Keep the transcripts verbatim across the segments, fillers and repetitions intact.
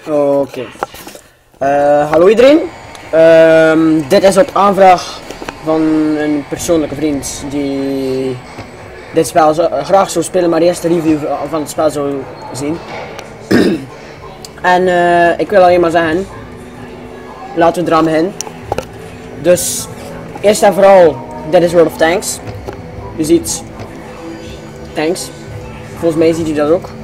Oké. Okay. Uh, hallo iedereen. Uh, dit is op aanvraag van een persoonlijke vriend die dit spel zo, uh, graag zou spelen, maar eerst de review van het spel zou zien. En uh, ik wil alleen maar zeggen, laten we eraan beginnen. Dus eerst en vooral, dit is World of Tanks. Je ziet tanks. Volgens mij ziet u dat ook.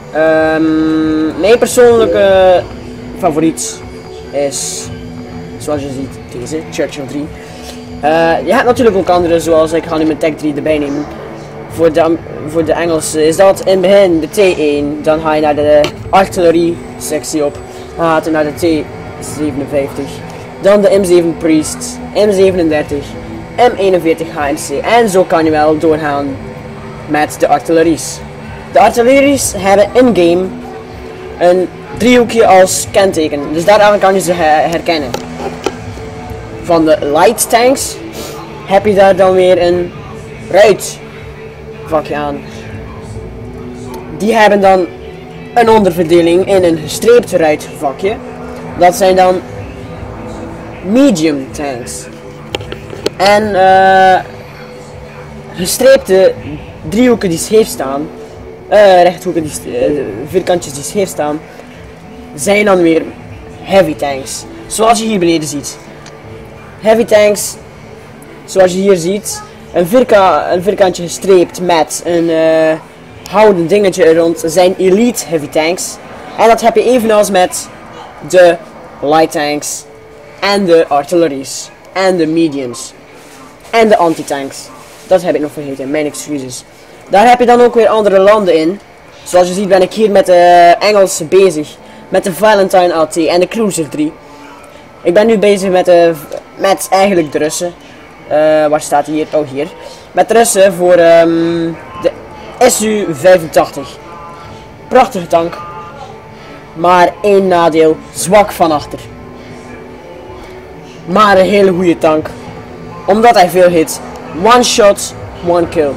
Um, mijn persoonlijke favoriet is, zoals je ziet, deze, Churchill drie. Uh, je hebt natuurlijk ook andere, zoals ik ga nu mijn tech drie erbij nemen. Voor de, voor de Engelse is dat in het begin de T één, dan ga je naar de artillerie sectie op, dan gaat je naar de T zevenenvijftig, dan de M zeven Priest, M zevenendertig, M eenenveertig H M C en zo kan je wel doorgaan met de artilleries. De artilleries hebben in-game een driehoekje als kenteken, dus daaraan kan je ze herkennen. Van de light tanks heb je daar dan weer een ruitvakje aan. Die hebben dan een onderverdeling in een gestreept ruitvakje. Dat zijn dan medium tanks. En uh, gestreepte driehoeken die scheef staan, uh, rechthoeken die uh, vierkantjes die scheef staan, zijn dan weer heavy tanks. Zoals je hier beneden ziet. Heavy tanks, zoals je hier ziet, een, vierka een vierkantje gestreept met een uh, houten dingetje er rond, zijn elite heavy tanks. En dat heb je evenals met de light tanks en de artilleries en de mediums en de anti-tanks. Dat heb ik nog vergeten, mijn excuses. Daar heb je dan ook weer andere landen in. Zoals je ziet ben ik hier met de Engelsen bezig, met de Valentine A T en de Cruiser drie. Ik ben nu bezig met, de, met eigenlijk de Russen. Uh, waar staat hij hier? Oh, hier. Met de Russen voor um, de S U vijfentachtig. Prachtige tank. Maar één nadeel. Zwak van achter. Maar een hele goede tank. Omdat hij veel hit. One shot, one kill.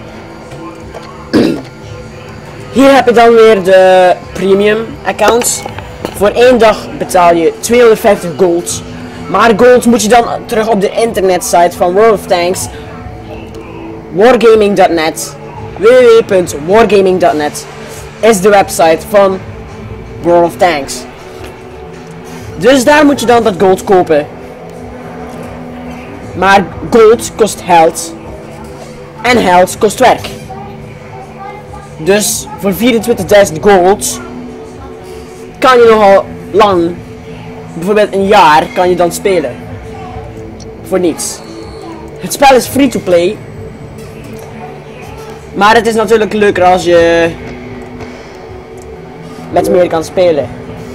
Hier heb je dan weer de premium accounts. Voor één dag betaal je tweehonderdvijftig gold. Maar gold moet je dan terug op de internetsite van World of Tanks. wargaming dot net. w w w punt wargaming dot net is de website van World of Tanks. Dus daar moet je dan dat gold kopen. Maar gold kost geld. En geld kost werk. Dus voor vierentwintigduizend gold kan je nogal lang, bijvoorbeeld een jaar, kan je dan spelen. Voor niets. Het spel is free to play. Maar het is natuurlijk leuker als je met meer kan spelen.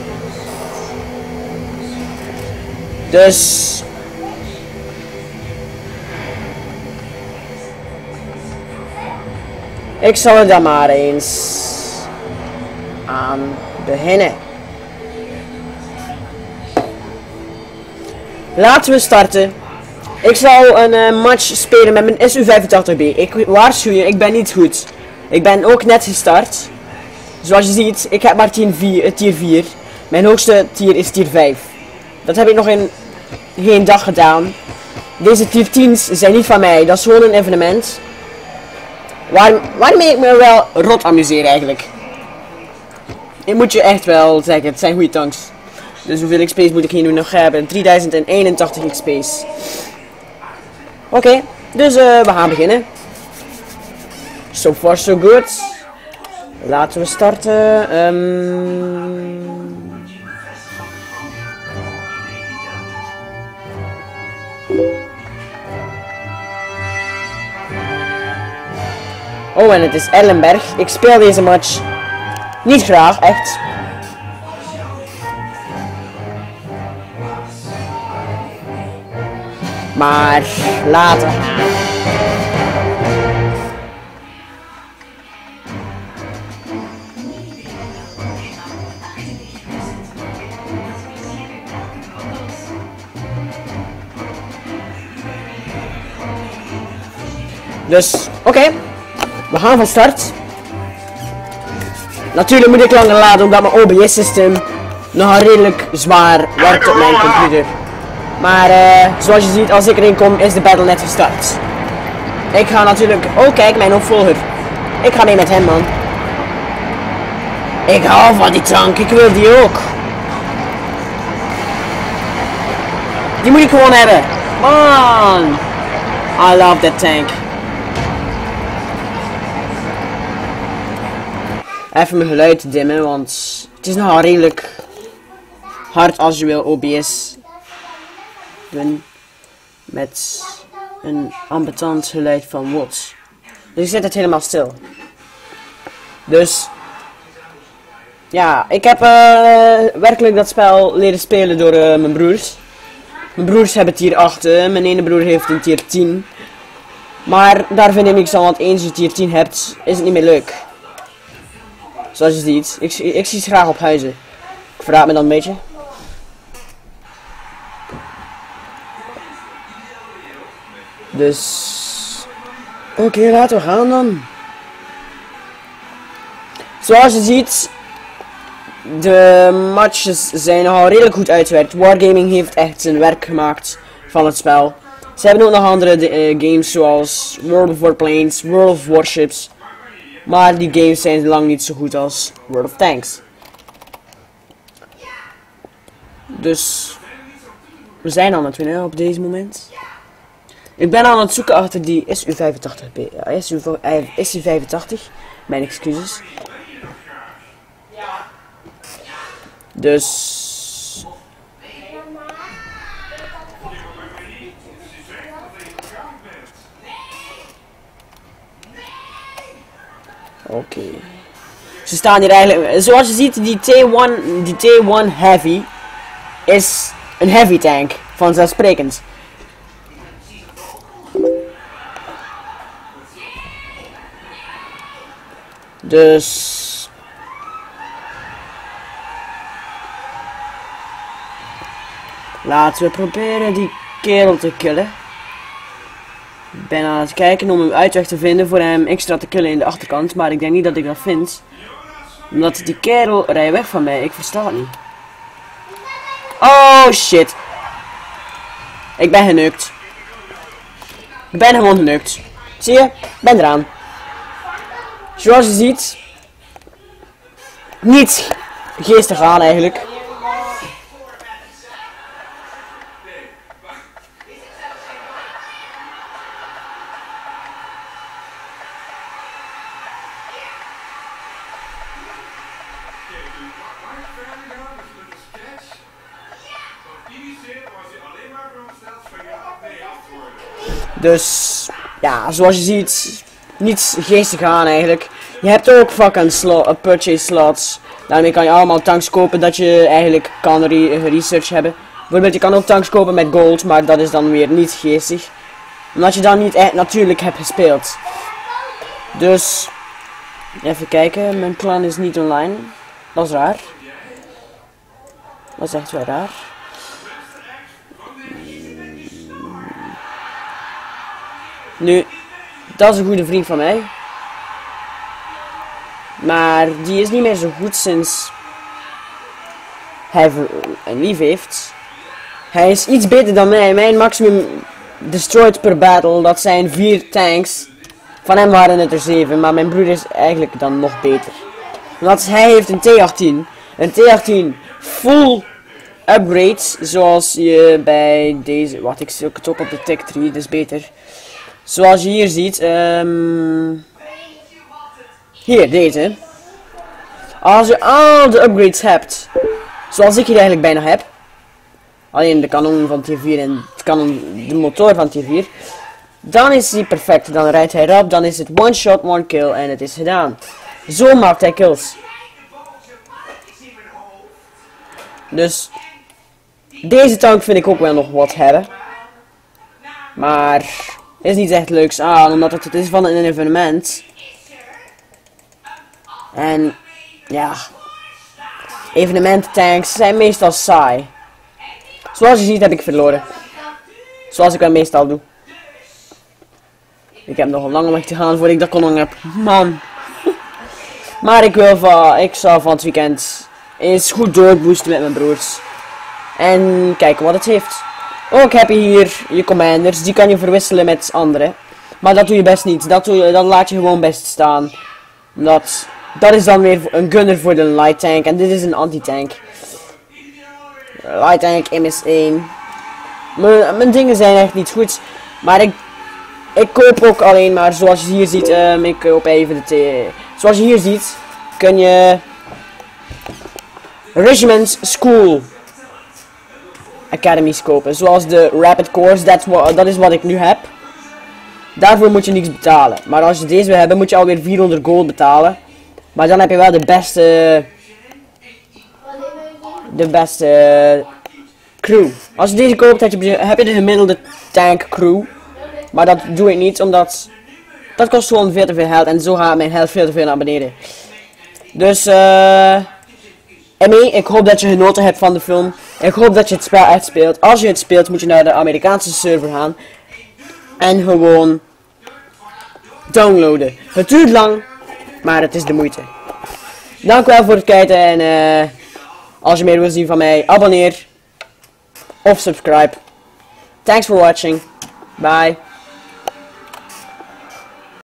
Dus ik zal er dan maar eens aan beginnen. Laten we starten. Ik zal een uh, match spelen met mijn S U vijfentachtig B. Ik waarschuw je, ik ben niet goed. Ik ben ook net gestart. Zoals je ziet, ik heb maar tier vier. Mijn hoogste tier is tier vijf. Dat heb ik nog in geen dag gedaan. Deze tier tien's zijn niet van mij. Dat is gewoon een evenement. Waar, waarmee ik me wel rot amuseer eigenlijk. Ik moet je echt wel zeggen, het zijn goede tanks. Dus hoeveel X P's moet ik hier nu nog hebben? drieduizend eenentachtig X P's. Oké, okay, dus uh, we gaan beginnen. So far so good. Laten we starten. Um... Oh, en het is Erlenberg. Ik speel deze match niet graag, echt. Maar later. Dus, oké. Okay. We gaan van start. Natuurlijk moet ik langer laden omdat mijn O B S systeem nog redelijk zwaar werkt op mijn computer. Maar uh, zoals je ziet, als ik erin kom, is de battle net gestart. Ik ga natuurlijk... Oh kijk, mijn opvolger. Ik ga mee met hem, man. Ik hou van die tank, ik wil die ook. Die moet ik gewoon hebben. Man. I love that tank. Even mijn geluid dimmen, want het is nogal redelijk hard als je wil O B S doen. Met een ambetant geluid van watts. Dus ik zet het helemaal stil. Dus ja, ik heb uh, werkelijk dat spel leren spelen door uh, mijn broers. Mijn broers hebben tier acht, uh, mijn ene broer heeft een tier tien. Maar daar vind ik niks aan, want eens je tier tien hebt, is het niet meer leuk. Zoals je ziet, ik, ik zie ze graag op huizen. Ik verraad me dan een beetje. Dus... Oké, okay, laten we gaan dan. Zoals je ziet, de matches zijn nogal redelijk goed uitgewerkt. Wargaming heeft echt zijn werk gemaakt van het spel. Ze hebben ook nog andere de, uh, games zoals World of Warplanes, World of Warships. Maar die games zijn lang niet zo goed als World of Tanks. Dus we zijn aan het winnen op deze moment. Ik ben aan het zoeken achter die S U vijfentachtig. S U vijfentachtig. Mijn excuses. Dus oké. Okay. Ze staan hier eigenlijk, zoals je ziet, die T één, die T één Heavy is een heavy tank, vanzelfsprekend. Dus laten we proberen die kerel te killen. Ik ben aan het kijken om een uitweg te vinden voor hem extra te killen in de achterkant, maar ik denk niet dat ik dat vind. Omdat die kerel rijdt weg van mij, ik versta het niet. Oh shit. Ik ben genukt. Ik ben gewoon genukt. Zie je? Ik ben eraan. Zoals je ziet. Niet geestig aan eigenlijk. Dus ja, zoals je ziet, niets geestig aan eigenlijk. Je hebt ook fucking slot, uh, purchase slots. Daarmee kan je allemaal tanks kopen dat je eigenlijk kan re research hebben. Bijvoorbeeld je kan ook tanks kopen met gold, maar dat is dan weer niet geestig. Omdat je dan niet echt natuurlijk hebt gespeeld. Dus even kijken, mijn plan is niet online. Dat is raar. Dat is echt wel raar. Nu, dat is een goede vriend van mij. Maar die is niet meer zo goed sinds hij een lief heeft. Hij is iets beter dan mij. Mijn maximum destroyed per battle, dat zijn vier tanks. Van hem waren het er zeven, maar mijn broer is eigenlijk dan nog beter. Want hij heeft een T achttien. Een T achttien full upgrades, zoals je bij deze... Wacht, ik zoek het op op de Tech drie, dat is beter. Zoals je hier ziet, um, hier, deze. Als je al de upgrades hebt, zoals ik hier eigenlijk bijna heb, alleen de kanon van tier vier en het kanon, de motor van tier vier, dan is hij perfect. Dan rijdt hij rap, dan is het one shot, one kill en het is gedaan. Zo maakt hij kills. Dus deze tank vind ik ook wel nog wat hebben. Maar is niet echt leuks aan, omdat het, het is van een evenement. En ja, evenemententanks zijn meestal saai. Zoals je ziet heb ik verloren. Zoals ik wel meestal doe. Ik heb nog een lange weg te gaan voordat ik dat kon heb. Man. Maar ik wil van, ik zal van het weekend eens goed doorboosten met mijn broers. En kijken wat het heeft. Ook heb je hier je commanders, die kan je verwisselen met anderen. Maar dat doe je best niet, dat, doe je, dat laat je gewoon best staan. Dat, dat is dan weer een gunner voor de light tank en dit is een anti-tank. Light tank M S één. Mijn, mijn dingen zijn echt niet goed, maar ik, ik koop ook alleen maar, zoals je hier ziet, um, ik koop even de t zoals je hier ziet, kun je Regiment School Academies kopen, zoals de Rapid Course, dat dat is wat ik nu heb. Daarvoor moet je niets betalen, maar als je deze wil hebben moet je alweer vierhonderd gold betalen. Maar dan heb je wel de beste, de beste crew. Als je deze koopt heb je, heb je de gemiddelde tank crew. Maar dat doe ik niet, omdat dat kost gewoon veel te veel geld en zo gaat mijn geld veel te veel naar beneden. Dus eh... Uh, M E, ik hoop dat je genoten hebt van de film. Ik hoop dat je het spel echt speelt. Als je het speelt moet je naar de Amerikaanse server gaan. En gewoon downloaden. Het duurt lang, maar het is de moeite. Dank wel voor het kijken en uh, als je meer wilt zien van mij, abonneer of subscribe. Thanks for watching. Bye.